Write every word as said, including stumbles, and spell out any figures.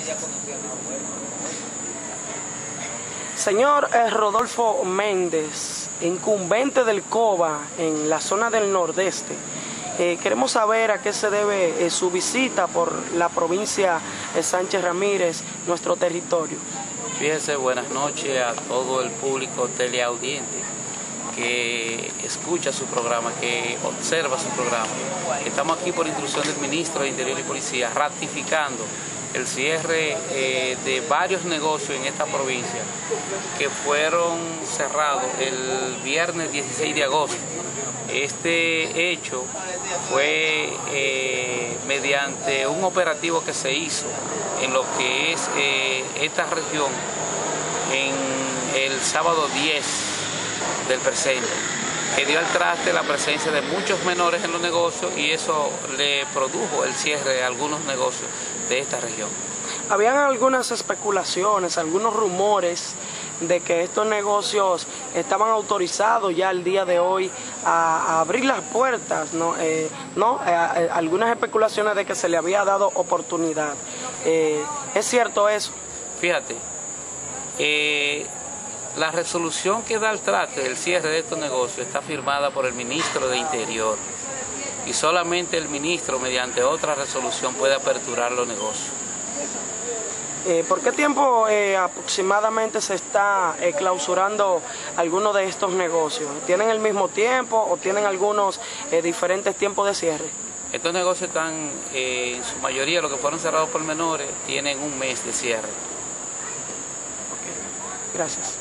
Señor eh, Rodolfo Méndez, incumbente del COBA en la zona del Nordeste, eh, queremos saber a qué se debe eh, su visita por la provincia de Sánchez Ramírez, nuestro territorio. Fíjese, buenas noches a todo el público teleaudiente que escucha su programa, que observa su programa. Estamos aquí por instrucción del Ministro de Interior y Policía, ratificando el cierre eh, de varios negocios en esta provincia que fueron cerrados el viernes dieciséis de agosto. Este hecho fue eh, mediante un operativo que se hizo en lo que es eh, esta región en el sábado diez del presente, que dio al traste la presencia de muchos menores en los negocios y eso le produjo el cierre de algunos negocios de esta región. Habían algunas especulaciones, algunos rumores de que estos negocios estaban autorizados ya el día de hoy a, a abrir las puertas, ¿no? Eh, ¿no? Eh, eh, algunas especulaciones de que se le había dado oportunidad. Eh, ¿Es cierto eso? Fíjate, eh, la resolución que da el traste del cierre de estos negocios está firmada por el Ministro de Interior y solamente el Ministro, mediante otra resolución, puede aperturar los negocios. Eh, ¿Por qué tiempo eh, aproximadamente se está eh, clausurando algunos de estos negocios? ¿Tienen el mismo tiempo o tienen algunos eh, diferentes tiempos de cierre? Estos negocios están, eh, en su mayoría, los que fueron cerrados por menores, tienen un mes de cierre. Okay. Gracias.